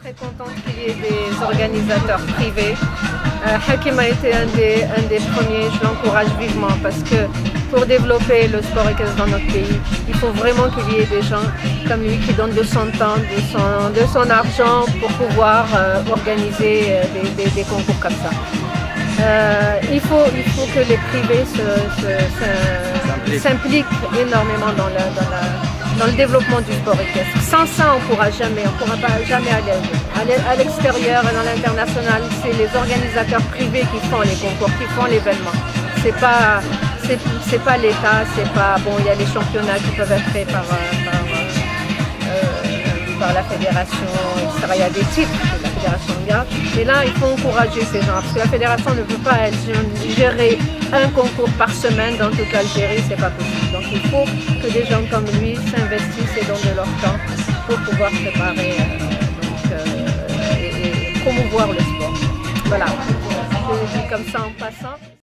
très contente qu'il y ait des organisateurs privés. Hakim a été un des premiers, je l'encourage vivement parce que pour développer le sport équestre dans notre pays, il faut vraiment qu'il y ait des gens comme lui qui donnent de son temps, de son argent pour pouvoir organiser des concours comme ça. Il faut que les privés s'impliquent énormément dans le développement du sport équestre. Sans ça, on ne pourra jamais aller à l'extérieur et dans l'international. C'est les organisateurs privés qui font les concours, qui font l'événement. C'est pas l'État, c'est pas bon. Il y a les championnats qui peuvent être faits par la fédération, etc. Il y a des titres de la fédération mondiale. Et là, il faut encourager ces gens parce que la fédération ne peut pas gérer un concours par semaine dans toute l'Algérie, c'est pas possible. Donc il faut que des gens comme lui s'investissent et donnent de leur temps pour pouvoir préparer et promouvoir le sport. Voilà, je le dis comme ça en passant.